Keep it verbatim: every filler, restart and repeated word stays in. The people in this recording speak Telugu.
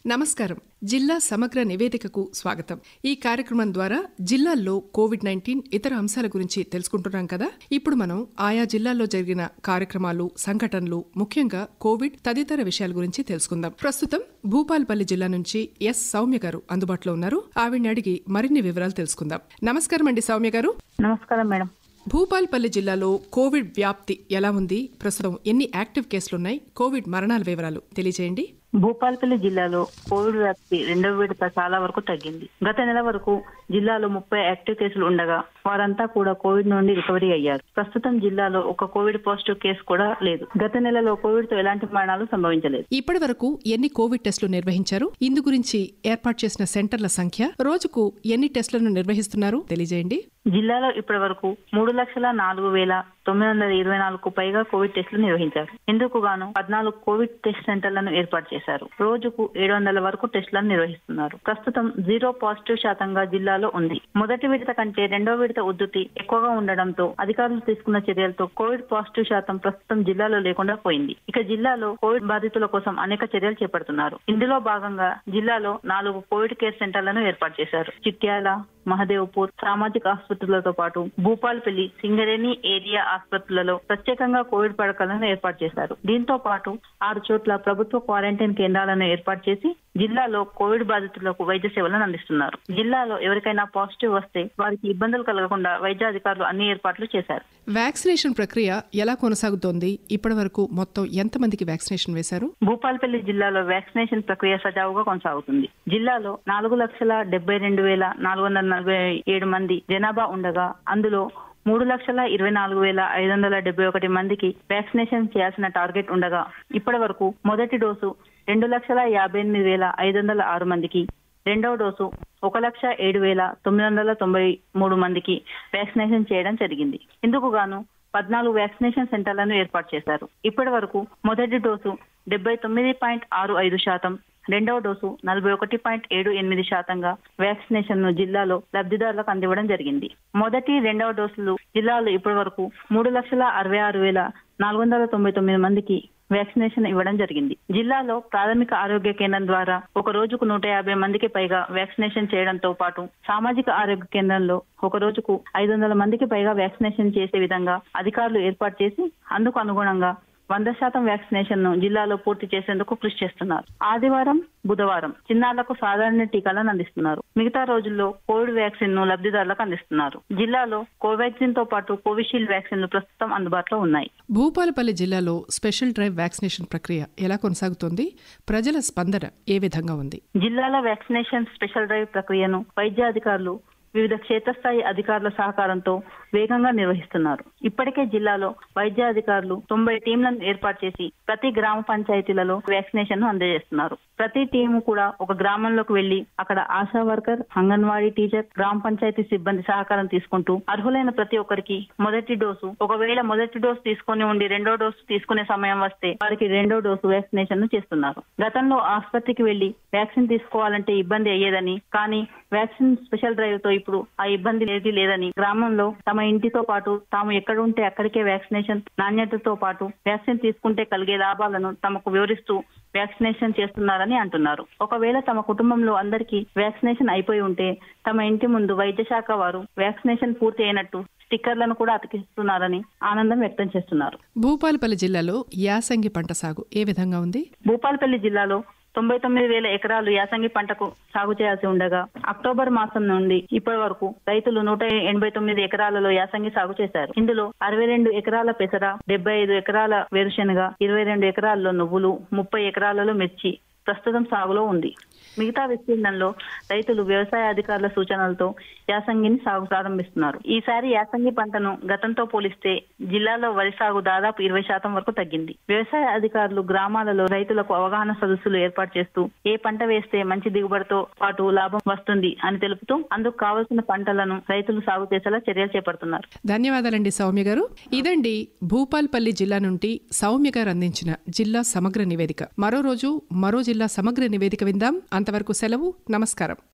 నమస్కారం. జిల్లా సమగ్ర నివేదికకు స్వాగతం. ఈ కార్యక్రమం ద్వారా జిల్లాల్లో కోవిడ్ నైన్టీన్ ఇతర అంశాల గురించి తెలుసుకుంటున్నాం కదా. ఇప్పుడు మనం ఆయా జిల్లాల్లో జరిగిన కార్యక్రమాలు, సంఘటనలు, ముఖ్యంగా కోవిడ్ తదితర విషయాల గురించి తెలుసుకుందాం. ప్రస్తుతం భూపాల్పల్లి జిల్లా నుంచి ఎస్ సౌమ్య గారు అందుబాటులో ఉన్నారు. ఆవిడ్ని అడిగి మరిన్ని వివరాలు తెలుసుకుందాం. నమస్కారం అండి సౌమ్య గారు. నమస్కారం మేడం. భూపాల్పల్లి జిల్లాలో కోవిడ్ వ్యాప్తి ఎలా ఉంది? ప్రస్తుతం ఎన్ని యాక్టివ్ కేసులున్నాయి? కోవిడ్ మరణాల వివరాలు తెలియజేయండి. భూపాల్పల్లి జిల్లాలో కోవిడ్ వ్యాప్తి రెండవ విడత చాలా వరకు తగ్గింది. గత నెల వరకు జిల్లాలో ముప్పై యాక్టివ్ కేసులు ఉండగా వారంతా కూడా కోవిడ్ నుండి రికవరీ అయ్యారు. ప్రస్తుతం జిల్లాలో ఒక కోవిడ్ పాజిటివ్ కేసు కూడా లేదు. గత నెలలో కోవిడ్ తో ఎలాంటి మరణాలు సంభవించలేదు. ఇప్పటి వరకు ఎన్ని కోవిడ్ టెస్టులు నిర్వహించారు? ఇందు గురించి ఏర్పాటు చేసిన సెంటర్ల సంఖ్య, రోజుకు ఎన్ని టెస్టులను నిర్వహిస్తున్నారు తెలియజేయండి. జిల్లాలో ఇప్పటి వరకు మూడు లక్షల నాలుగు వేల తొమ్మిది వందల ఇరవై నాలుగు పైగా కోవిడ్ టెస్టులు నిర్వహించారు. ఇందుకు గాను పద్నాలుగు కోవిడ్ టెస్ట్ సెంటర్లను ఏర్పాటు చేశారు. రోజుకు ఏడు వందల వరకు టెస్టులను నిర్వహిస్తున్నారు. ప్రస్తుతం జీరో పాజిటివ్ శాతంగా జిల్లాలో ఉంది. మొదటి విడత కంటే రెండో విడత ఉధృతి ఎక్కువగా ఉండడంతో అధికారులు తీసుకున్న చర్యలతో కోవిడ్ పాజిటివ్ శాతం ప్రస్తుతం జిల్లాలో లేకుండా పోయింది. ఇక జిల్లాలో కోవిడ్ బాధితుల కోసం అనేక చర్యలు చేపడుతున్నారు. ఇందులో భాగంగా జిల్లాలో నాలుగు కోవిడ్ కేర్ సెంటర్లను ఏర్పాటు చేశారు. చిట్యాల, మహదేవ్పూర్ సామాజిక ఆసుపత్రులతో పాటు భూపాల్పల్లి, సింగరేణి ఏరియా ఆసుపత్రులలో ప్రత్యేకంగా కోవిడ్ పడకలను ఏర్పాటు చేశారు. దీంతో పాటు ఆరు చోట్ల ప్రభుత్వ క్వారంటైన్ కేంద్రాలను ఏర్పాటు చేసి జిల్లాలో కోవిడ్ బాధితులకు వైద్య సేవలను అందిస్తున్నారు. జిల్లాలో ఎవరికైనా పాజిటివ్ వస్తే వారికి ఇబ్బందులు కలగకుండా వైద్య అధికారులు అన్ని ఏర్పాట్లు చేశారు. వ్యాక్సినేషన్ ప్రక్రియ ఎలా కొనసాగుతోంది? ఇప్పటి వరకు మొత్తం ఎంత మందికి వ్యాక్సినేషన్ వేశారు? భూపాల్పల్లి జిల్లాలో వ్యాక్సినేషన్ ప్రక్రియ సజావుగా కొనసాగుతుంది. జిల్లాలో నాలుగు లక్షల డెబ్బై రెండు వేల నాలుగు వందల నలభై ఏడు మంది జనాభా ఉండగా అందులో మూడు లక్షల ఇరవై నాలుగు వేల ఐదు వందల డెబ్బై ఒకటి మందికి వ్యాక్సినేషన్ చేయాల్సిన టార్గెట్ ఉండగా ఇప్పటి వరకు మొదటి డోసు రెండు లక్షల యాభై ఎనిమిది వేల ఐదు వందల ఆరు మందికి, రెండవ డోసు ఒక లక్ష ఏడు వేల తొమ్మిది వందల తొంభై మూడు మందికి వ్యాక్సినేషన్ చేయడం జరిగింది. ఇందుకు గాను పద్నాలుగు వ్యాక్సినేషన్ సెంటర్లను ఏర్పాటు చేశారు. ఇప్పటి వరకు మొదటి డోసు డెబ్బై తొమ్మిది పాయింట్ ఆరు ఐదు శాతం, రెండవ డోసు నలభై ఒకటి పాయింట్ ఏడు ఎనిమిది శాతంగా వ్యాక్సినేషన్ ను జిల్లాలో లబ్ధిదారులకు అందివ్వడం జరిగింది. మొదటి, రెండవ డోసులు జిల్లాలో ఇప్పటి వరకు మూడు లక్షల అరవై ఆరు వేల నాలుగు వందల తొంభై తొమ్మిది మందికి వ్యాక్సినేషన్ ఇవ్వడం జరిగింది. జిల్లాలో ప్రాథమిక ఆరోగ్య కేంద్రం ద్వారా ఒక రోజుకు నూట యాభై మందికి పైగా వ్యాక్సినేషన్ చేయడంతో పాటు సామాజిక ఆరోగ్య కేంద్రంలో ఒక రోజుకు ఐదు వందల మందికి పైగా వ్యాక్సినేషన్ చేసే విధంగా అధికారులు ఏర్పాటు చేసి అందుకు అనుగుణంగా వంద శాతం వ్యాక్సినేషన్ ను జిల్లాలో పూర్తి చేసేందుకు కృషి చేస్తున్నారు. ఆదివారం, బుధవారం చిన్నారులకు సాధారణ టీకాలను అందిస్తున్నారు. మిగతా రోజుల్లో కోవిడ్ వ్యాక్సిన్ ను లబ్ధిదారులకు అందిస్తున్నారు. జిల్లాలో కోవాక్సిన్ తో పాటు కోవిషీల్డ్ వ్యాక్సిన్లు ప్రస్తుతం అందుబాటులో ఉన్నాయి. భూపాలపల్లి జిల్లాలో స్పెషల్ డ్రైవ్ వ్యాక్సినేషన్ ప్రక్రియ ఎలా కొనసాగుతోంది? ప్రజల స్పందన ఏ విధంగా ఉంది? జిల్లాలో వ్యాక్సినేషన్ స్పెషల్ డ్రైవ్ ప్రక్రియను వైద్య అధికారులు వివిధ క్షేత్రస్థాయి అధికారుల సహకారంతో వేగంగా నిర్వహిస్తున్నారు. ఇప్పటికే జిల్లాలో వైద్య అధికారులు తొంభై టీంలను ఏర్పాటు చేసి ప్రతి గ్రామ పంచాయతీలలో వ్యాక్సినేషన్ ను అందజేస్తున్నారు. ప్రతి టీము కూడా ఒక గ్రామంలోకి వెళ్లి అక్కడ ఆశా వర్కర్, అంగన్వాడీ టీచర్, గ్రామ పంచాయతీ సిబ్బంది సహకారం తీసుకుంటూ అర్హులైన ప్రతి ఒక్కరికి మొదటి డోసు, ఒకవేళ మొదటి డోసు తీసుకుని ఉండి రెండో డోసు తీసుకునే సమయం వస్తే వారికి రెండో డోసు వ్యాక్సినేషన్ ను చేస్తున్నారు. గతంలో ఆసుపత్రికి వెళ్లి వ్యాక్సిన్ తీసుకోవాలంటే ఇబ్బంది అయ్యేదని, కానీ వ్యాక్సిన్ స్పెషల్ డ్రైవ్ తో ఇప్పుడు ఆ ఇబ్బంది ఏది లేదని, గ్రామంలో తమ ఇంటితో పాటు తాము ఎక్కడ ఉంటే అక్కడికే వ్యాక్సినేషన్ నాణ్యతతో పాటు వ్యాక్సిన్ తీసుకుంటే కలిగే లాభాలను తమకు వివరిస్తూ వ్యాక్సినేషన్ చేస్తున్నారని అంటున్నారు. ఒకవేళ తమ కుటుంబంలో అందరికీ వ్యాక్సినేషన్ అయిపోయి ఉంటే తమ ఇంటి ముందు వైద్య శాఖ వారు వ్యాక్సినేషన్ పూర్తి అయినట్టు స్టిక్కర్లను కూడా అతికిస్తున్నారని ఆనందం వ్యక్తం చేస్తున్నారు. భూపాలపల్లి జిల్లాలో యాసంగి పంట సాగు ఏ విధంగా ఉంది? భూపాలపల్లి జిల్లాలో తొంభై తొమ్మిది వేల ఎకరాలు యాసంగి పంటకు సాగు చేయాల్సి ఉండగా అక్టోబర్ మాసం నుండి ఇప్పటి వరకు రైతులు నూట ఎనభై తొమ్మిది ఎకరాలలో యాసంగి సాగు చేశారు. ఇందులో అరవై రెండు ఎకరాల పెసర, డెబ్బై ఐదు ఎకరాల వేరుశెనగ, ఇరవై రెండు ఎకరాల్లో నువ్వులు, ముప్పై ఎకరాలలో మిర్చి ప్రస్తుతం సాగులో ఉంది. మిగతా విస్తీర్ణంలో రైతులు వ్యవసాయ అధికారుల సూచనలతో యాసంగిని సాగు ప్రారంభిస్తున్నారు. ఈసారి యాసంగి పంటను గతంతో పోలిస్తే జిల్లాలో వరి సాగు దాదాపు ఇరవై శాతం వరకు తగ్గింది. వ్యవసాయ అధికారులు గ్రామాలలో రైతులకు అవగాహన సదస్సులు ఏర్పాటు చేస్తూ ఏ పంట వేస్తే మంచి దిగుబడితో పాటు లాభం వస్తుంది అని తెలుపుతూ అందుకు కావలసిన పంటలను రైతులు సాగు చేసేలా చర్యలు చేపడుతున్నారు. ధన్యవాదాలండి సౌమ్య గారు. ఇదండి భూపాల్పల్లి జిల్లా నుండి సౌమ్య గారు అందించిన జిల్లా సమగ్ర నివేదిక. మరో రోజు మరో జిల్లా సమగ్ర నివేదిక విందాం. అంతవరకు సెలవు. నమస్కారం.